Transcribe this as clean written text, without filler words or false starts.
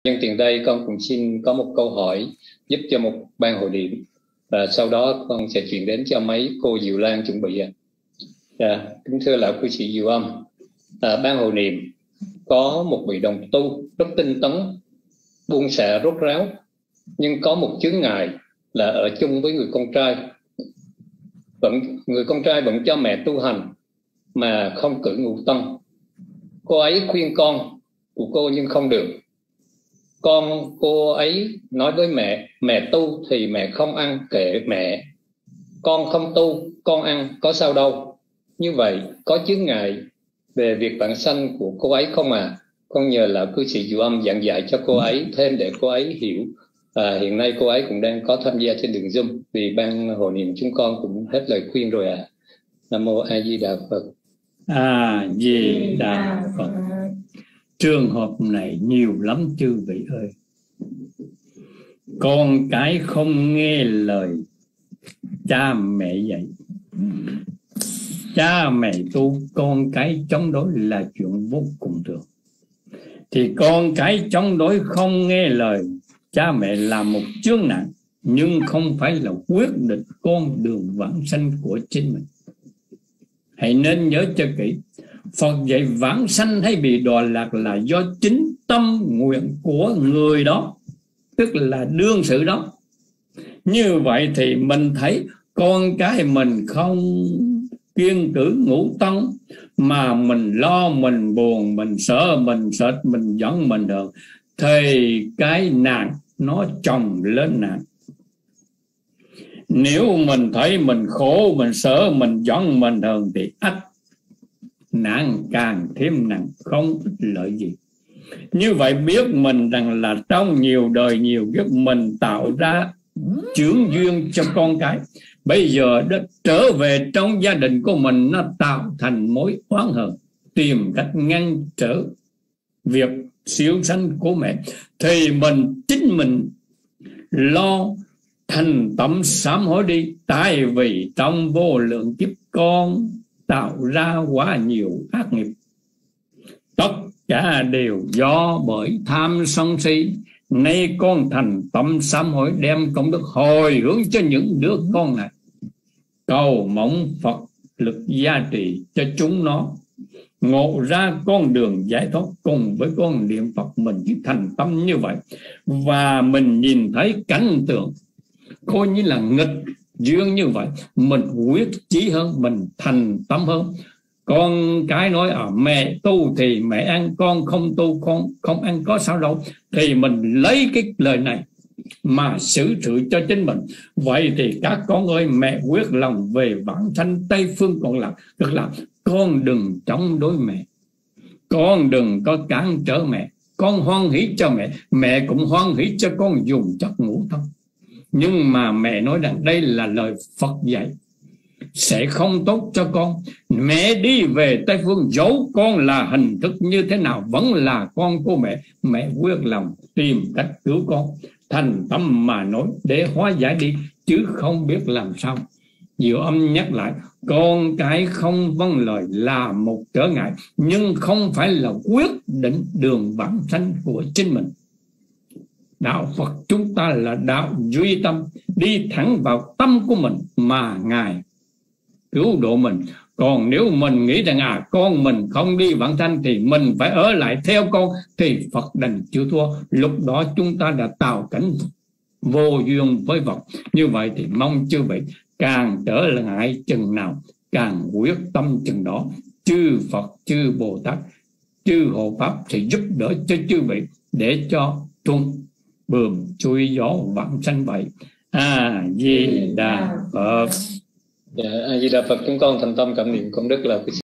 nhân tiện đây con cũng xin có một câu hỏi giúp cho một ban hội niệm, và sau đó con sẽ chuyển đến cho mấy cô Diệu Lan chuẩn bị. Kính thưa lão cư sĩ Diệu Âm, ban hội niệm có một vị đồng tu rất tinh tấn, buông xả rốt ráo, nhưng có một chướng ngại là ở chung với người con trai. Người con trai vẫn cho mẹ tu hành mà không cử ngũ tân. Cô ấy khuyên con của cô nhưng không được. Cô ấy nói với mẹ tu thì mẹ không ăn, kệ mẹ. Con không tu, con ăn, có sao đâu. Như vậy có chướng ngại về việc vãng sanh của cô ấy không à? Con nhờ là cư sĩ Diệu Âm giảng dạy cho cô ấy thêm để cô ấy hiểu. Hiện nay cô ấy cũng đang có tham gia trên đường Zoom, vì ban hội niệm chúng con cũng hết lời khuyên rồi à. Nam mô A Di Đà Phật. A Di Đà Phật. Trường hợp này nhiều lắm chư vị ơi. Con cái không nghe lời cha mẹ dạy, cha mẹ tu, con cái chống đối là chuyện vô cùng thường. Thì con cái chống đối không nghe lời cha mẹ là một chướng nạn, nhưng không phải là quyết định con đường vãng sanh của chính mình. Hãy nên nhớ cho kỹ, Phật dạy vãng sanh hay bị đọa lạc là do chính tâm nguyện của người đó, tức là đương sự đó. Như vậy thì mình thấy con cái mình không kiêng cử ngũ tân, mà mình lo, mình buồn, mình sợ, mình sệt, mình giận, mình hờn, thì cái nạn nó chồng lên nạn. Nếu mình thấy mình khổ, mình sợ, mình giận, mình hờn thì nạn càng thêm nặng, không ích lợi gì. Như vậy biết mình rằng là trong nhiều đời nhiều kiếp mình tạo ra chướng duyên cho con cái. Bây giờ nó trở về trong gia đình của mình, nó tạo thành mối oán hận, tìm cách ngăn trở việc siêu sanh của mẹ, thì chính mình lo thành tâm sám hối đi. Tại vì trong vô lượng kiếp con tạo ra quá nhiều ác nghiệp, tất cả đều do bởi tham sân si. Nay con thành tâm sám hối, đem công đức hồi hướng cho những đứa con này, cầu mong Phật lực gia trì cho chúng nó ngộ ra con đường giải thoát. Cùng với con niệm Phật mình chỉ thành tâm như vậy, và mình nhìn thấy cảnh tượng coi như là nghịch duyên như vậy, mình quyết chí hơn, mình thành tâm hơn. Con cái nói mẹ tu thì mẹ ăn, con không tu con không ăn, có sao đâu. Thì mình lấy cái lời này mà xử sự cho chính mình. Vậy thì các con ơi, mẹ quyết lòng về vãng sanh Tây Phương Cực lạc. Con đừng chống đối mẹ, con đừng có cản trở mẹ, con hoan hỷ cho mẹ, mẹ cũng hoan hỷ cho con dùng chất ngũ thân. Nhưng mà mẹ nói rằng đây là lời Phật dạy, sẽ không tốt cho con. Mẹ đi về Tây Phương, dẫu con là hình thức như thế nào vẫn là con của mẹ. Mẹ quyết lòng tìm cách cứu con, thành tâm mà nói để hóa giải đi, chứ không biết làm sao. Diệu Âm nhắc lại, con cái không vâng lời là một trở ngại, nhưng không phải là quyết định đường vãng sanh của chính mình. Đạo Phật chúng ta là đạo duy tâm, đi thẳng vào tâm của mình mà Ngài cứu độ mình. Còn nếu mình nghĩ rằng con mình không đi vãng sanh thì mình phải ở lại theo con, thì Phật đành chịu thua. Lúc đó chúng ta đã tạo cảnh vô duyên với Phật. Như vậy thì mong chư vị càng trở ngại chừng nào, càng quyết tâm chừng đó. Chư Phật, chư Bồ Tát, chư Hộ Pháp thì giúp đỡ cho chư vị để cho tung bườm chui gió vãng sanh vậy. A Di Đà Phật. A Di Đà Phật. Chúng con thành tâm cảm niệm công đức là